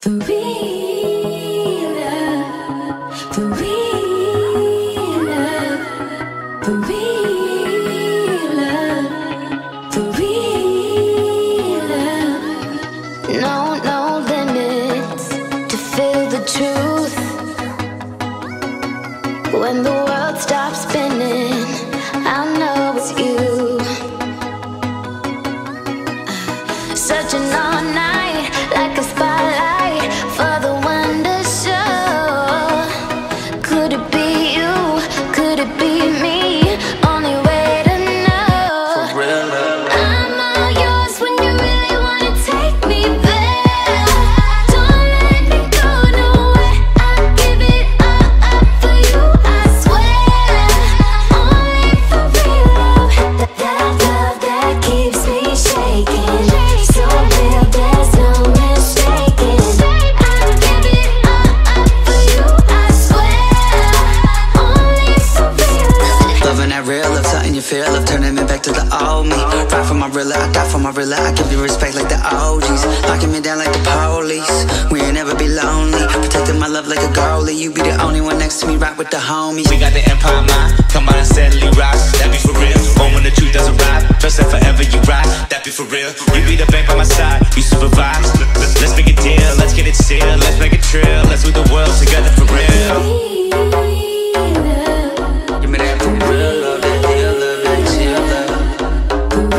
For real love, for real love, for real love, for real love. No limits to feel the truth. When the world stops spinning, I know it's you. Searching all night like a spotlight for the one to show. Could it be you? Could it be me? Only way to know. For real love. I'm all yours when you really wanna take me there. Don't let me go nowhere. I'll give it all up for you, I swear. Only for real love. That love that keeps me shaking. So real, there's no mistaking. I'll give it all up for you, I swear. Only for real love. Loving that real love, something you feel of, turning me back to the old me. Ride for my real love, I die for my real love. I give you respect like the OGs, locking me down like the police. We ain't never be lonely, protecting my love like a goalie. You be the only one next to me, right with the homies. We got the empire mind, come on and steadily rise. That be for real, born when the truth doesn't ride. Trust that forever you ride, that be for real. You be the bank by my side, you supervise. Let's make a deal, let's get it sealed. Let's make a trail, let's move the world together for real. Give me that for real love, that real love, that chill love.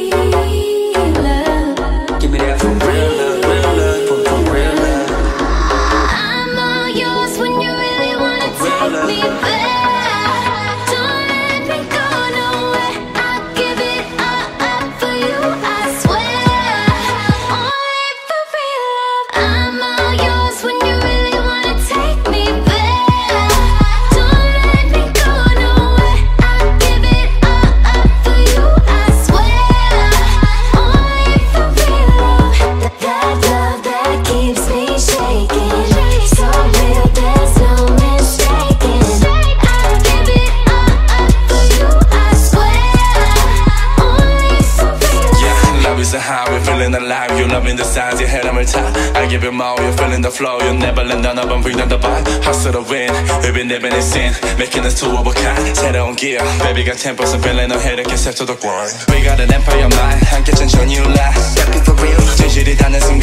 Give me that for real love, for real love. I'm all yours when you really wanna take me there. Don't let me go nowhere. I'll give it all up for you, I swear. Only for real love. I'm all yours when you really wanna take me there. Don't let me go nowhere. I'll give it all up for you, I swear. Only for real love. That love that keeps me shaking. So real, there's no mistaking. I'll give it all up for you, I swear. Only for real love. Yeah, love is a highway, feeling alive. You're loving the signs, your head on my time. I give you more, you're feeling the flow. You'll never let down, I'm breathing the vibe. Hustle to win, we've been living in sin. Making us two of a kind, 새로운 gear. Baby got 10% feeling no head, I can set to the grind. We got an empire mind, 함께 천천히 올라. That be for real. 진실이 닿는 순간